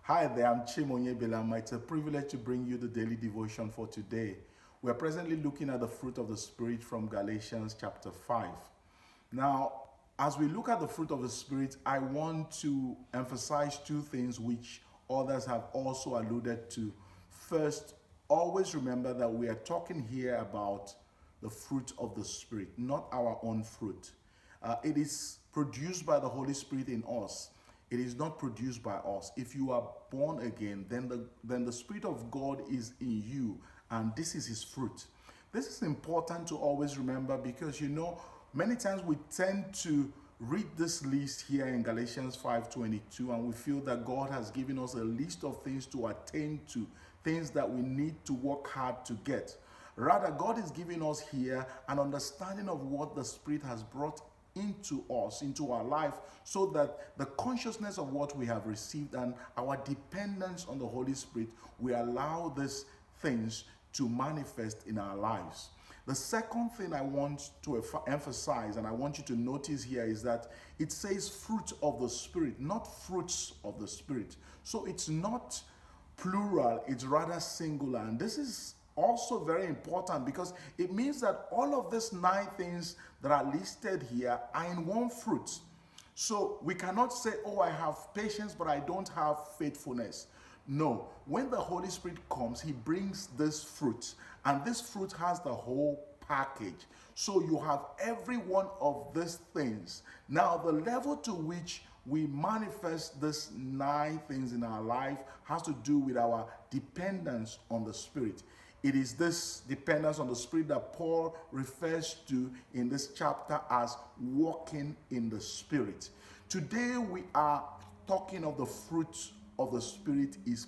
Hi there, I'm Chimonye Belama. It's a privilege to bring you the daily devotion for today. We're presently looking at the fruit of the Spirit from Galatians chapter 5. Now, as we look at the fruit of the Spirit, I want to emphasize two things which others have also alluded to. First, always remember that we are talking here about the fruit of the Spirit, not our own fruit. It is produced by the Holy Spirit in us. It is not produced by us. If you are born again, then the Spirit of God is in you, and this is His fruit. This is important to always remember because, many times we tend to read this list here in Galatians 5:22, and we feel that God has given us a list of things to attain to, things that we need to work hard to get. Rather, God is giving us here an understanding of what the Spirit has brought into us, into our life, so that the consciousness of what we have received and our dependence on the Holy Spirit, we allow these things to manifest in our lives. The second thing I want to emphasize, and I want you to notice here, is that it says fruit of the Spirit, not fruits of the Spirit. So it's not plural, it's rather singular. And this is also very important because it means that all of these 9 things that are listed here are in one fruit. So we cannot say, oh, I have patience, but I don't have faithfulness. No, when the Holy Spirit comes, He brings this fruit, and this fruit has the whole package. So you have every one of these things. Now, the level to which we manifest these 9 things in our life has to do with our dependence on the Spirit. It is this dependence on the Spirit that Paul refers to in this chapter as walking in the Spirit. Today we are talking of the fruit of the Spirit is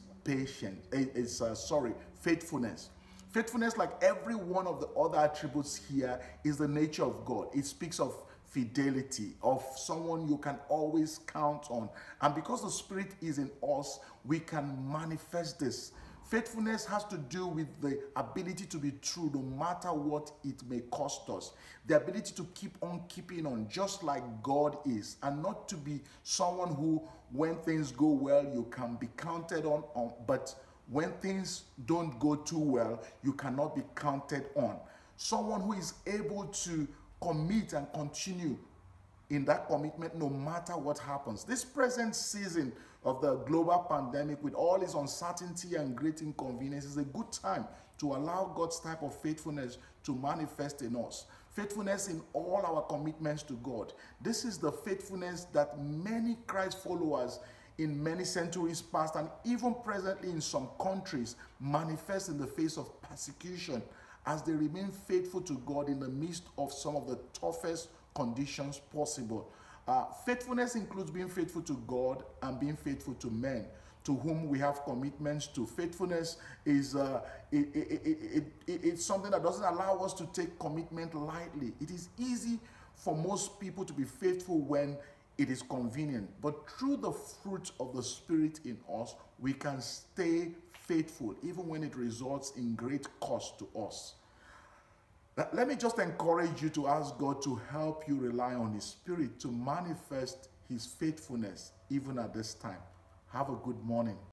faithfulness. Faithfulness, like every one of the other attributes here, is the nature of God. It speaks of fidelity, of someone you can always count on. And because the Spirit is in us, we can manifest this. Faithfulness has to do with the ability to be true no matter what it may cost us. The ability to keep on keeping on just like God is, and not to be someone who, when things go well, you can be counted on, but when things don't go too well, you cannot be counted on. Someone who is able to commit and continue in that commitment no matter what happens. This present season of the global pandemic, with all its uncertainty and great inconvenience, is a good time to allow God's type of faithfulness to manifest in us. Faithfulness in all our commitments to God. This is the faithfulness that many Christ followers in many centuries past, and even presently in some countries, manifest in the face of persecution as they remain faithful to God in the midst of some of the toughest conditions possible. Faithfulness includes being faithful to God and being faithful to men to whom we have commitments to. Faithfulness is it's something that doesn't allow us to take commitment lightly. It is easy for most people to be faithful when it is convenient, but through the fruit of the Spirit in us, we can stay faithful even when it results in great cost to us. Let me just encourage you to ask God to help you rely on His Spirit to manifest His faithfulness even at this time. Have a good morning.